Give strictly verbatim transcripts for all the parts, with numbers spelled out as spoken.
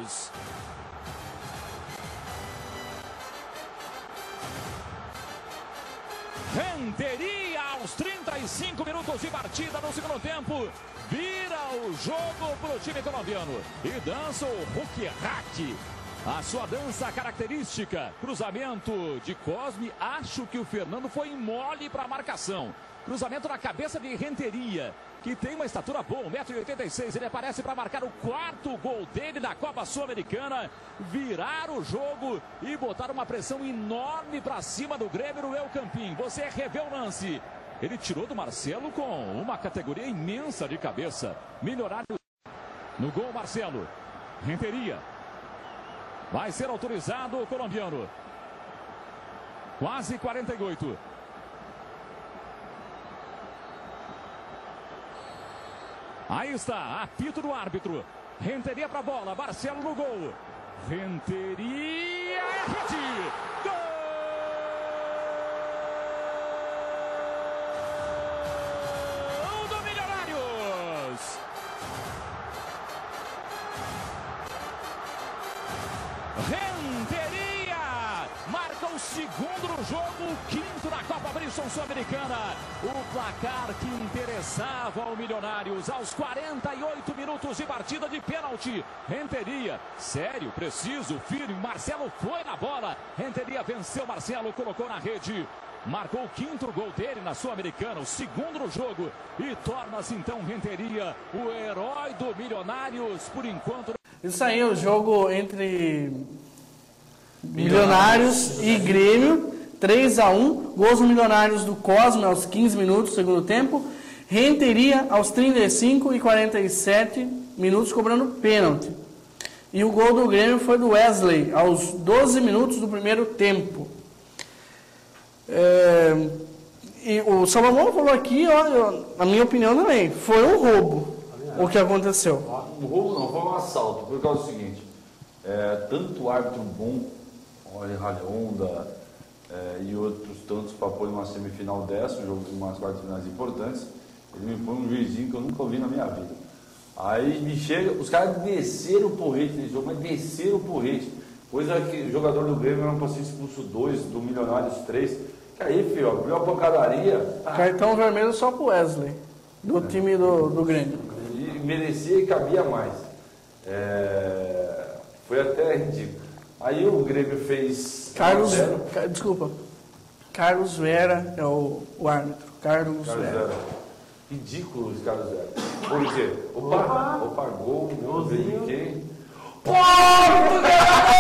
Milionários. Renteria aos trinta e cinco minutos de partida no segundo tempo. Vira o jogo para o time colombiano. E dança o Hulk Hack. A sua dança característica. Cruzamento de Cosme. Acho que o Fernando foi mole para a marcação. Cruzamento na cabeça de Renteria, que tem uma estatura boa, um metro e oitenta e seis. Ele aparece para marcar o quarto gol dele da Copa Sul-Americana. Virar o jogo e botar uma pressão enorme para cima do Grêmio no El Campín. Você revê o lance. Ele tirou do Marcelo com uma categoria imensa de cabeça. Milionário no gol, Marcelo. Renteria. Vai ser autorizado o colombiano. Quase quarenta e oito. Aí está, apito do árbitro. Renteria para a bola, Marcelo no gol. Renteria, é rede. Gol do Milionários. Renteria marca o segundo no jogo, o quinto na Copa Bridgestone Sul-Americana. O placar que interessava ao Milionários aos quarenta e oito minutos de partida de pênalti. Renteria, sério, preciso, firme. Marcelo foi na bola. Renteria venceu Marcelo, colocou na rede. Marcou o quinto gol dele na Sul-Americana, o segundo no jogo. E torna-se então Renteria o herói do Milionários por enquanto. Isso aí é o jogo entre Milionários e Grêmio. três a um, gols do Milionários do Cosme aos quinze minutos do segundo tempo. Renteria aos trinta e cinco e quarenta e sete minutos cobrando pênalti. E o gol do Grêmio foi do Wesley aos doze minutos do primeiro tempo. É, e o Salomão falou aqui, ó, na minha opinião também, foi um roubo o que aconteceu. Um roubo não, foi um assalto, por causa do seguinte, é, tanto árbitro bom, olha, Ralhonda, é, e outros tantos para pôr uma semifinal dessa, um jogo de umas quartas finais importantes, ele me põe um juizinho que eu nunca ouvi na minha vida. Aí me chega, os caras desceram o porrete nesse jogo, mas desceram o porrete. Coisa que o jogador do Grêmio era para ser expulso dois, do Milionários três. Que aí, filho, abriu a pancadaria. Cartão vermelho só pro Wesley, do é. time do, do Grêmio. E merecia e cabia mais. É, foi até ridículo. Aí o Grêmio fez... Carlos, Car, desculpa, Carlos Vera é o, o árbitro. Carlos, Carlos Vera. Vera. Ridículo esse Carlos Vera. Por quê? Opa, opa, gol, gol de quem? Porto de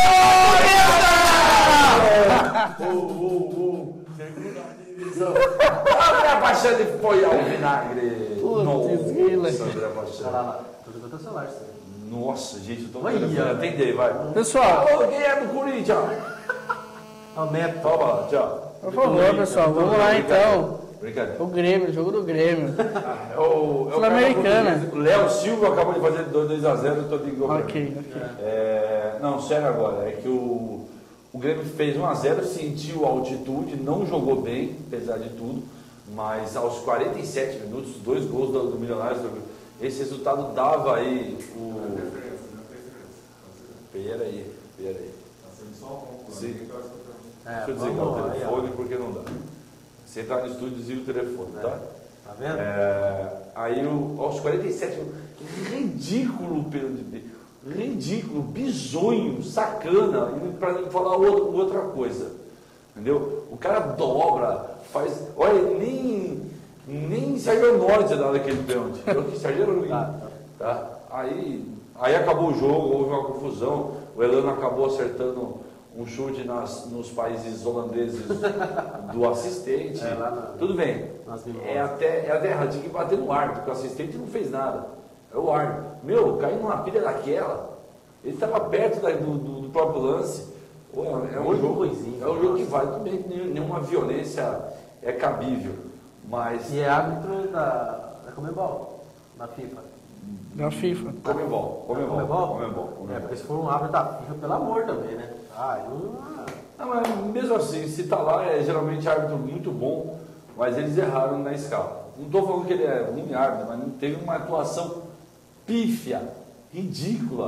André Paixão de foi ao vinagre. Nossa, André Paixão. Tudo contra o celular, Nossa, gente, eu tô tentando atender, vai. Pessoal, alô, quem é do Corinthians? Aumenta. Toma, tchau. Por favor, pessoal, vamos lá então. Brincadeira. O Grêmio, o jogo do Grêmio. É o Sul-Americana. O Léo Silva acabou de fazer dois a zero, eu tô de gol. Ok, ok. É, não, sério agora, é que o, o Grêmio fez um a zero, sentiu a altitude, não jogou bem, apesar de tudo, mas aos quarenta e sete minutos, dois gols do, do Milionários, esse resultado dava aí o... Pera aí, pera aí. Sim. Deixa eu desligar o telefone porque não dá. Você entrar no estúdio, desliga o telefone, tá? Tá vendo? É, aí o, aos quarenta e sete, ridículo, Pedro, ridículo, bizonho, sacana, para não falar outra coisa, entendeu? O cara dobra, faz, olha, nem, nem Sérgio Norte dá daquele pênalti, eu que Sérgio tá, tá. Aí, aí acabou o jogo, houve uma confusão, o Elano acabou acertando um chute nas, nos países holandeses do assistente. É, lá na, tudo bem. É até, é até errado, tinha que bater no árbitro, porque o assistente não fez nada. É o árbitro. Meu, caiu numa pilha daquela. Ele estava perto da, do, do, do próprio lance. Pô, é, é, um jogo, coisinha, é um jogo que vale também, nenhuma violência é cabível. Mas... E é árbitro da, da Comebol, da FIFA. Da FIFA. Comebol, Comebol, Comebol, Comebol. É, porque se for um árbitro da FIFA, pelo amor também, né? Ah, não... Não, mas mesmo assim, se tá lá, é geralmente árbitro muito bom, mas eles erraram na escala. Não estou falando que ele é ruim árbitro, mas não teve uma atuação pífia, ridícula.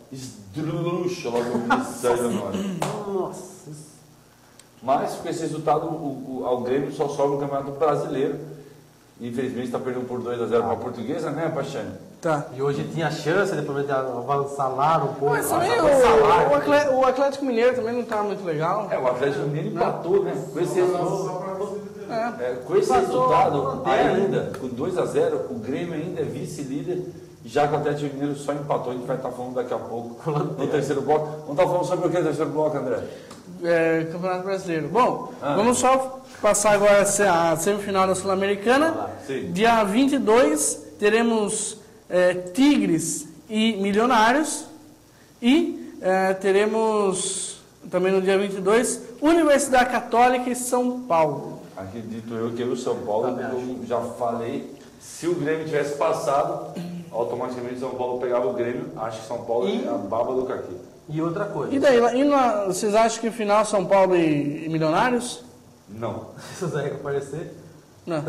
esdrúxula no Sérgio Januário. Nossa. Mas com esse resultado, o, o, ao Grêmio só sobra o Campeonato Brasileiro. Infelizmente está perdendo por dois a zero para a Portuguesa, né, Paixão? Tá. E hoje tinha chance depois de avançar lá um pouco. Mas também avançar o, lá. o, Atlético, o Atlético Mineiro também não tá muito legal. É, o Atlético Mineiro empatou, né? Com esse, É. é, com esse resultado, ainda, com dois a zero, o Grêmio ainda é vice-líder, já que o Atlético Mineiro só empatou. A gente vai estar falando daqui a pouco no terceiro bloco. Vamos estar falando sobre o que no terceiro bloco, André? É, Campeonato Brasileiro. Bom, Ah. vamos só passar agora a semifinal da Sul-Americana. Sim. Dia vinte e dois teremos é, Tigres e Milionários. E é, teremos também no dia vinte e dois Universidade Católica e São Paulo. Acredito eu que o São Paulo, eu já falei, se o Grêmio tivesse passado, automaticamente o São Paulo pegava o Grêmio. Acho que São Paulo E- é a baba do caqui. E outra coisa. E daí, lá- e lá, vocês acham que final São Paulo e, e Milionários? Não. Se o Zé aparecer. Não.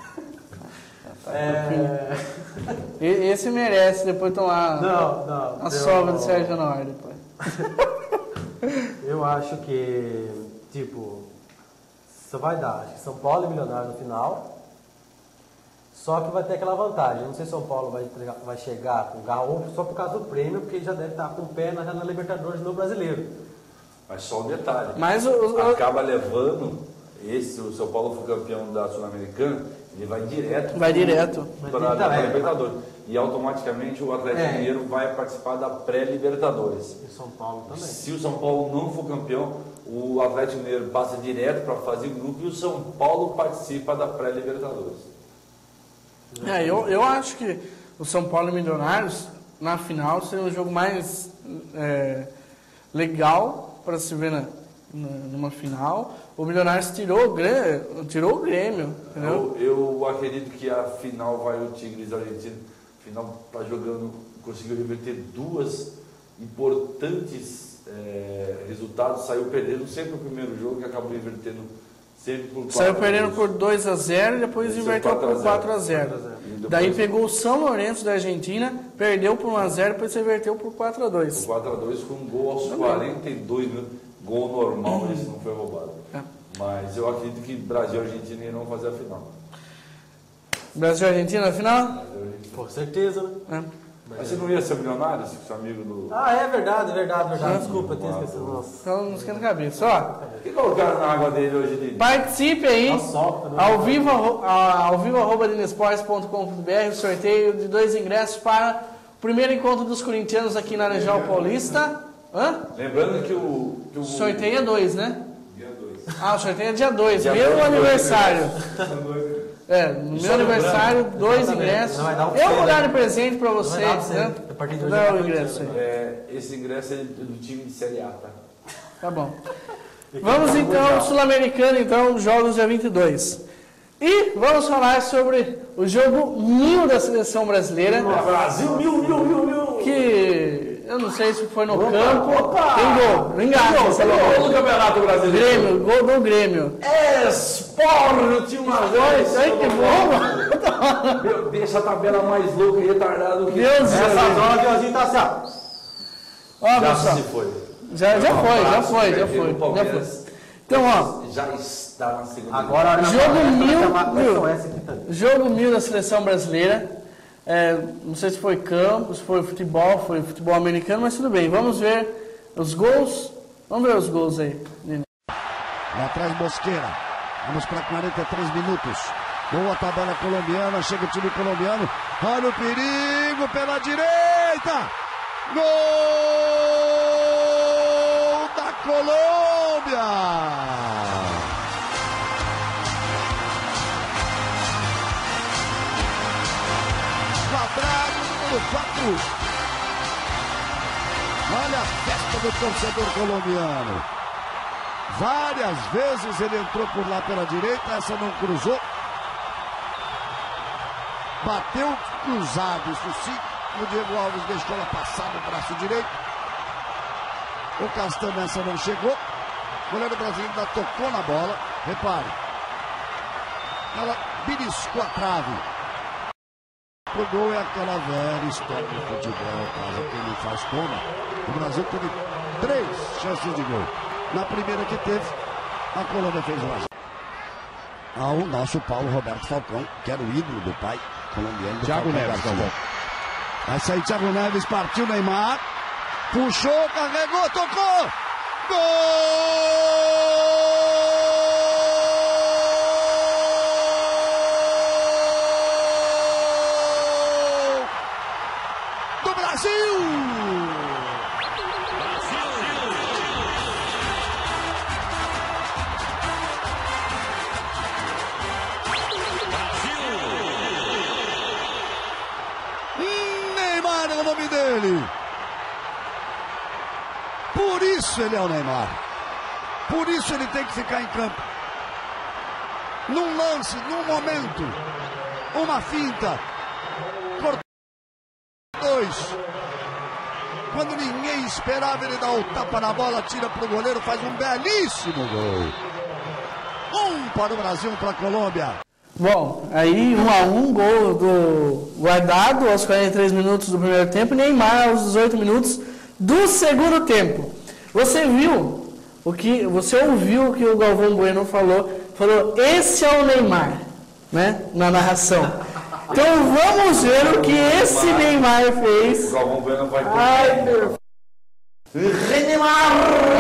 É... E- Esse merece depois tomar Não, não. a eu- sobra do Sérgio Januário depois. Eu acho que, tipo, só vai dar, acho que São Paulo e Milionário no final. Só que vai ter aquela vantagem. Eu não sei se São Paulo vai, entregar- vai chegar com o garro só por causa do prêmio, porque já deve estar com o pé na, na Libertadores no Brasileiro. Mas só um detalhe. Mas o, o- Acaba levando, esse, o São Paulo for campeão da Sul-Americana, ele vai direto vai direto. para Vai a direto, é. Libertadores. E automaticamente o Atlético É. Mineiro vai participar da pré-Libertadores. E São Paulo também. Se o São Paulo não for campeão, o Atlético Mineiro passa direto para fazer grupo e o São Paulo participa da pré-Libertadores. É, eu, eu acho que o São Paulo e Milionários, na final, seria um jogo mais é, legal para se ver na, na- numa final. O Milionários tirou o Grêmio, tirou o Grêmio, entendeu? Eu, eu acredito que a final vai o Tigres argentino. Final está jogando, conseguiu reverter duas importantes é, resultados. Saiu perdendo sempre o primeiro jogo, que acabou revertendo sempre por Saiu quatro perdendo gols. por dois a zero e depois Esse é inverteu quatro a por zero. quatro a zero. E depois- Daí pegou o São Lourenço da Argentina, perdeu por um a zero, depois inverteu por quatro a dois. quatro a dois com um gol aos quarenta e dois minutos. Gol normal, esse não foi roubado. É. Mas eu acredito que Brasil e Argentina irão fazer a final. Brasil e Argentina na final? Brasil e Argentina. Com certeza, né? É. Mas você não ia ser milionário, seu amigo do. Ah, é verdade, verdade, verdade. Desculpa, eu tinha esquecido. Nossa. Então não esquenta a cabeça. Ó, O que colocaram na água dele hoje, Dini? participe aí, Tá solta, né? ao vivo, arro- a- ao vivo arroba dinesportes ponto com ponto br, o sorteio de dois ingressos para o primeiro encontro dos corintianos aqui na Laranjal Paulista. Hã? Lembrando que o. Que o O sorteio é dois, né? Dia dois. Ah, o sorteio é dia dois, Dia meu dois, aniversário. São dois. É, no Isso meu é aniversário, lembrando. dois Exatamente. ingressos. Não vai dar um Eu vou presente. dar de presente para Não vai vocês, dar um né? presente. A partir de Vou hoje dar é o pra ingresso frente, aí. É, esse ingresso é do time de Série A, tá? Tá bom. Vamos então, Sul-Americano, então, jogos dia vinte e dois. E vamos falar sobre o jogo mil da seleção brasileira, Brasil, mil, mil, mil, mil! que eu não sei se foi no campo. Tem gol, não engata, esse Gol do Campeonato Brasileiro! Grêmio, gol do Grêmio. Esporte, uma vez! Ai, que bom! Meu, deixa a tabela mais louca e retardada do que. Deus do Essa céu. zona de Ozinho tá assim, ó. Ó, Já pessoal, se foi. já, já Um foi, já abraço, foi, já perdeu foi, o já Palmeiras. foi. Então, ó, Já está na segunda. Agora olha Jogo só, essa vai mil, chamar- vai mil. chamar essa aqui também. jogo mil da seleção brasileira. É, não sei se foi campo, se foi futebol, foi futebol americano, mas tudo bem. Vamos ver os gols. Vamos ver os gols aí. Nene. Lá atrás Mosqueira. Vamos para quarenta e três minutos. Boa tabela colombiana. Chega o time colombiano. Olha o perigo pela direita. Gol da Colômbia. Quadrado número quatro. Olha a festa do torcedor colombiano. Várias vezes ele entrou por lá pela direita, essa não cruzou. Bateu cruzado, isso sim. O Diego Alves deixou ela passar no braço direito. O Castanho essa não chegou. O goleiro brasileiro ainda tocou na bola. Repare. Ela beliscou a trave. O gol é aquela velha história do futebol, casa. Quem não faz toma. O Brasil teve três chances de gol. Na primeira que teve, a Colômbia fez mais. Ao nosso Paulo Roberto Falcão, que era o ídolo do pai colombiano. Thiago Neves, Galvão. Vai sair Thiago Neves, partiu Neymar. Puxou, carregou, tocou. Gol! Do Brasil! Neymar é o nome dele. Por isso ele é o Neymar. Por isso ele tem que ficar em campo. Num lance, num momento, uma finta. Cortou dois. Quando ninguém esperava, ele dá o tapa na bola, tira para o goleiro, faz um belíssimo gol. Um para o Brasil, um para a Colômbia. Bom, aí um a um, gol do Guardado aos quarenta e três minutos do primeiro tempo, Neymar aos dezoito minutos do segundo tempo. Você viu o que, você ouviu o que o Galvão Bueno falou? Falou, esse é o Neymar, né? Na narração. Então vamos ver o que esse Neymar fez. O Galvão Bueno vai ter. Ai, meu. Neymar!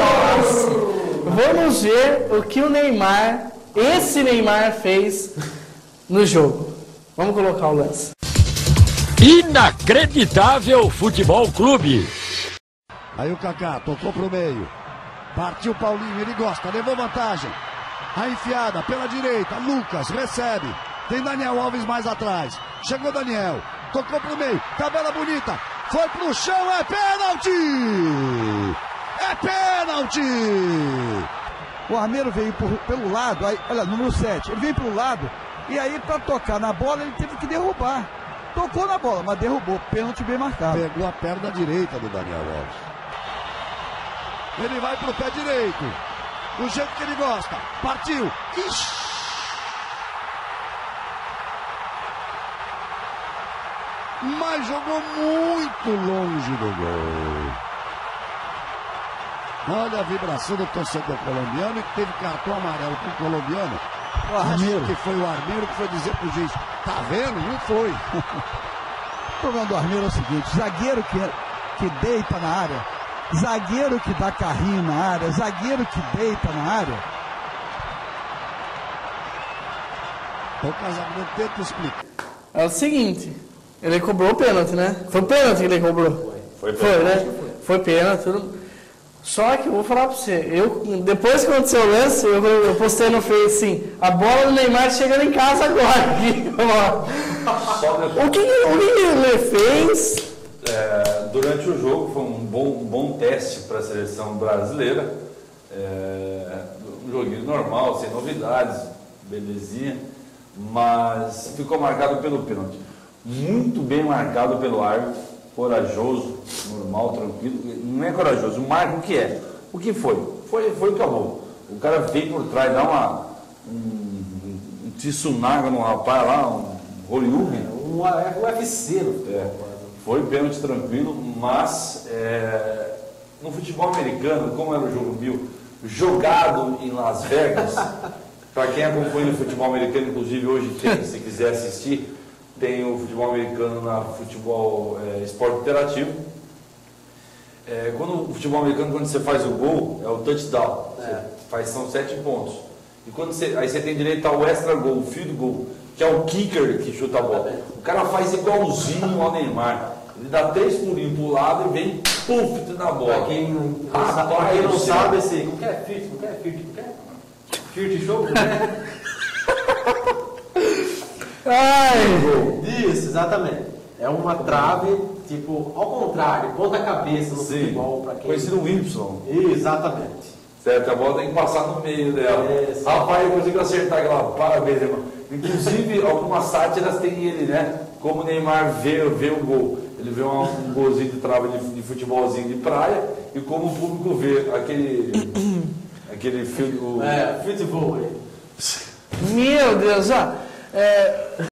Vamos ver o que o Neymar, esse Neymar fez no jogo. Vamos colocar o lance. Inacreditável Futebol Clube. Aí o Kaká tocou pro meio. Partiu Paulinho, ele gosta, levou vantagem. A enfiada pela direita, Lucas recebe. Tem Daniel Alves mais atrás. Chegou Daniel, tocou pro meio, tabela bonita. Foi pro chão, é pênalti! É pênalti! O Armeiro veio por, pelo lado, aí, olha, número sete, ele veio pelo lado, e aí para tocar na bola ele teve que derrubar. Tocou na bola, mas derrubou, pênalti bem marcado. Pegou a perna direita do Daniel Alves. Ele vai pro pé direito, do jeito que ele gosta, partiu. Ixi. Mas jogou muito longe do gol. Olha a vibração do torcedor colombiano, que teve cartão amarelo pro colombiano. Acho que foi o Armeiro que foi dizer pro juiz, tá vendo? Não foi. O problema do Armeiro é o seguinte, zagueiro que, que deita na área, zagueiro que dá carrinho na área, zagueiro que deita na área. O Casagrande tenta explicar. É o seguinte, ele cobrou o pênalti, né? Foi o pênalti que ele cobrou. Foi, foi, foi né? Foi pênalti, tudo. Só que eu vou falar pra você, eu, depois que aconteceu o lance, eu, eu postei no Face assim, a bola do Neymar chegando em casa agora. o que, o que ele fez? É, durante o jogo foi um bom, um bom teste para a seleção brasileira. É, um joguinho normal, sem novidades, belezinha, mas ficou marcado pelo pênalti. Muito bem marcado pelo árbitro. Corajoso, normal, tranquilo. Não é corajoso, marca o que é. O que foi? Foi, foi e acabou. O cara veio por trás, dá uma, um, um tsunaga no rapaz lá, um Hollywood. Um U F C. É, foi pênalti tranquilo, mas é, no futebol americano, como era o jogo mil, jogado em Las Vegas, para quem acompanha o futebol americano, inclusive hoje tem, se quiser assistir, tem o futebol americano na futebol é, esporte interativo. É, quando o futebol americano, quando você faz o gol, é o touchdown. É. Você faz, são sete pontos. E quando você, aí você tem direito ao extra gol, o field goal, que é o kicker que chuta a bola. O cara faz igualzinho ao Neymar. Ele dá três pulinhos pro lado e vem, puf, na bola. Pra quem não, Rapaz, pra quem não sabe, esse, como que é? Field, como que é? Field, como que é? Field jogo, né? Ai. Isso, exatamente. É uma trave, tipo, ao contrário, ponta cabeça no Sim, futebol. Pra quem... conhecido o Y. Exatamente. Certo, a bola tem que passar no meio dela. É, rapaz, eu consigo acertar aquela, parabéns, irmão. Inclusive, algumas sátiras tem ele, né? Como o Neymar vê, vê o gol. Ele vê um, um golzinho de trava de, de futebolzinho de praia, e como o público vê aquele, aquele filme... É, futebol. Meu Deus, ó. É,